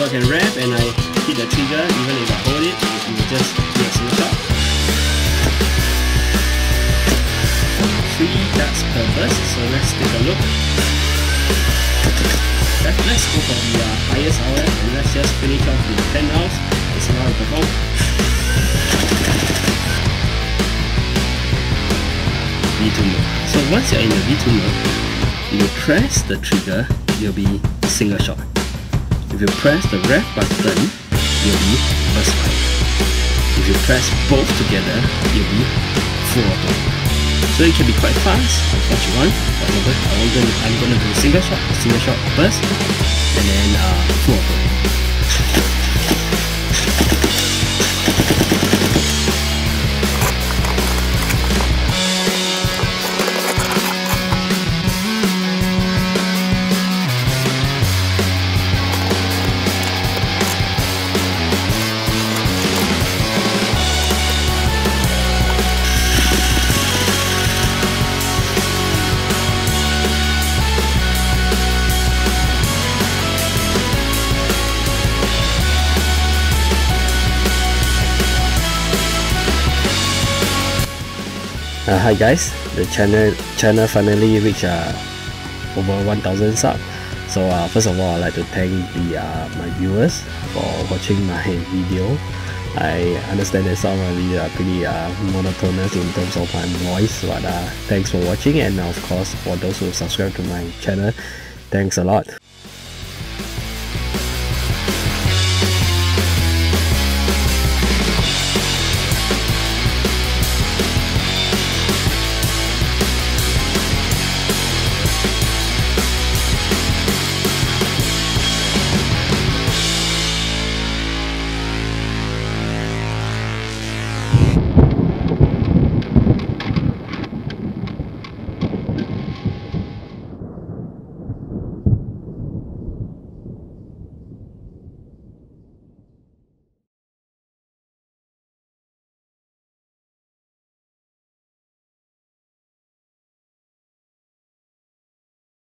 So I can rev and I hit the trigger, even if I hold it, it will just do a single shot. 3 darts per burst, so let's take a look. Let's go for the highest hour and let's just finish off with 10 rounds and see how it performs. V2 mode. So once you're in the V2 mode, if you press the trigger, you'll be single shot. If you press the rev button, you'll be burst fire. If you press both together, you'll be full auto. So it can be quite fast, what you want. For example, I'm gonna do single shot burst, and then full auto. Hi guys, the channel finally reached over 1000 subs. So first of all, I'd like to thank my viewers for watching my video. I understand that some of my videos are pretty monotonous in terms of my voice, but thanks for watching, and of course for those who subscribe to my channel, thanks a lot.